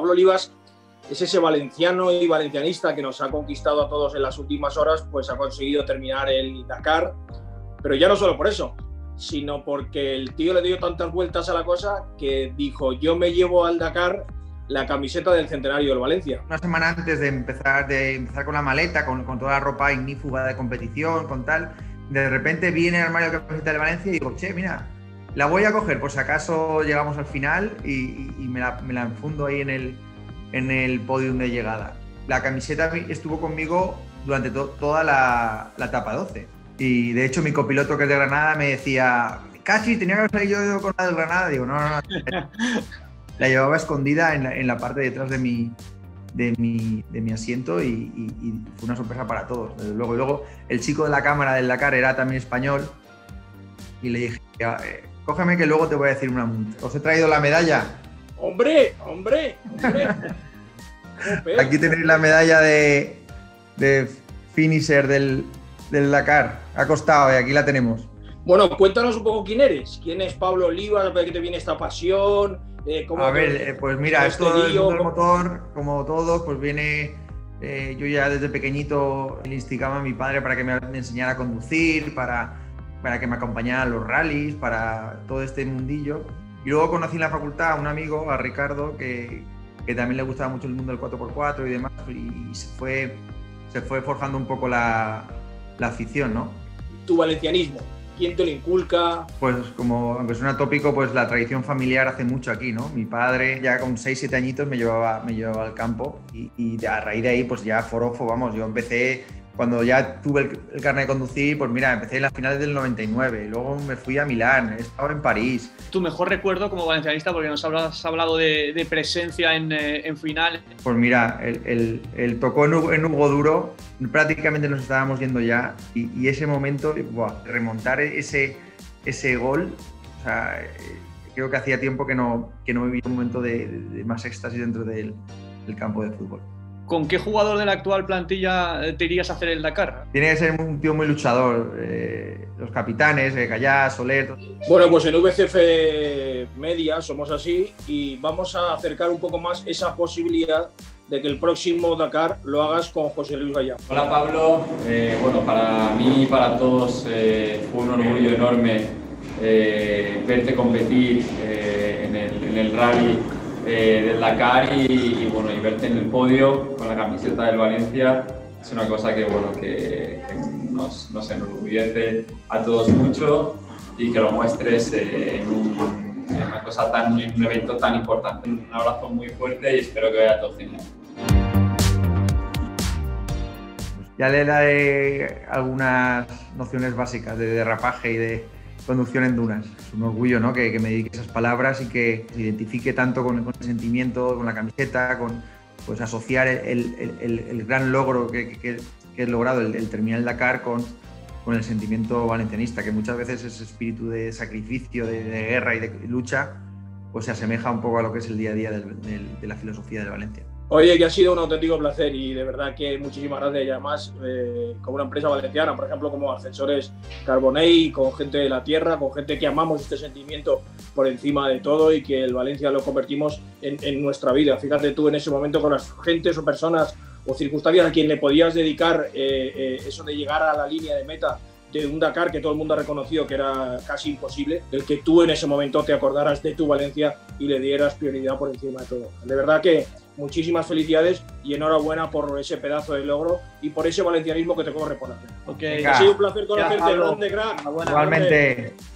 Pablo Olivas es ese valenciano y valencianista que nos ha conquistado a todos en las últimas horas, pues ha conseguido terminar el Dakar, pero ya no solo por eso, sino porque el tío le dio tantas vueltas a la cosa que dijo: yo me llevo al Dakar la camiseta del centenario del Valencia. Una semana antes de empezar con la maleta, con toda la ropa ignífuga de competición, con tal, de repente viene el armario de la camiseta del Valencia y digo: che, mira, la voy a coger por si acaso llegamos al final, y me la enfundo ahí en el podium de llegada. La camiseta estuvo conmigo durante toda la etapa 12. Y de hecho mi copiloto, que es de Granada, me decía: casi tenía que haber salido yo con la del Granada. Digo, no. La llevaba escondida en la parte de detrás de mi asiento, y fue una sorpresa para todos, desde luego. Y luego el chico de la cámara del Dakar era también español, y le dije: cógeme que luego te voy a decir una multa. ¿Os he traído la medalla? ¡Hombre! Aquí tenéis la medalla de finisher del Dakar. Ha costado, y aquí la tenemos. Bueno, cuéntanos un poco quién eres. ¿Quién es Pablo Olivas? ¿Para qué te viene esta pasión? Pues mira, esto del mundo del motor, como todos, pues viene... yo ya desde pequeñito le instigaba a mi padre para que me enseñara a conducir, para que me acompañara a los rallies, para todo este mundillo. Y luego conocí en la facultad a un amigo, a Ricardo, que también le gustaba mucho el mundo del 4x4 y demás, y se fue forjando un poco la afición, ¿no? Tu valencianismo, ¿quién te lo inculca? Pues como, aunque suena tópico, pues la tradición familiar hace mucho aquí, ¿no? Mi padre ya con 6-7 añitos me llevaba al campo, y a raíz de ahí pues ya forofo, vamos, yo empecé... Cuando ya tuve el carnet de conducir, pues mira, empecé en las finales del 99, luego me fui a Milán, he estado en París. Tu mejor recuerdo como valencianista, porque nos has hablado de presencia en finales. Pues mira, el tocó en Hugo Duro, prácticamente nos estábamos yendo ya, y ese momento, remontar ese gol, o sea, creo que hacía tiempo que no vivía un momento de más éxtasis dentro del campo de fútbol. ¿Con qué jugador de la actual plantilla te irías a hacer el Dakar? Tiene que ser un tío muy luchador, los capitanes, Callá, Soler... Bueno, pues en VCF Media somos así, y vamos a acercar un poco más esa posibilidad de que el próximo Dakar lo hagas con José Luis Gallá. Hola Pablo, bueno, para mí y para todos fue un orgullo enorme verte competir en el rally del Dakar, y bueno, y verte en el podio con la camiseta del Valencia. Es una cosa que bueno, que nos enorgullece a todos mucho, y que lo muestres en un evento tan importante. Un abrazo muy fuerte y espero que vaya todo genial. Ya le daré algunas nociones básicas de derrapaje y de conducción en dunas. Es un orgullo, ¿no?, que me dedique esas palabras y que se identifique tanto con el sentimiento, con la camiseta, con pues asociar el gran logro que he logrado, el terminar el Dakar, con el sentimiento valencianista, que muchas veces ese espíritu de sacrificio, de guerra y de lucha, pues se asemeja un poco a lo que es el día a día de la filosofía de Valencia. Oye, que ha sido un auténtico placer, y de verdad que muchísimas gracias. Y además, con una empresa valenciana, por ejemplo, como Ascensores Carbonell, con gente de la tierra, con gente que amamos este sentimiento por encima de todo, y que el Valencia lo convertimos en nuestra vida. Fíjate tú en ese momento con las gentes o personas o circunstancias a quien le podías dedicar eso de llegar a la línea de meta de un Dakar que todo el mundo ha reconocido que era casi imposible, el que tú en ese momento te acordaras de tu Valencia y le dieras prioridad por encima de todo. De verdad que muchísimas felicidades y enhorabuena por ese pedazo de logro y por ese valencianismo que te corre por hacer. Okay. Ha sido un placer conocerte, grande crack. Igualmente.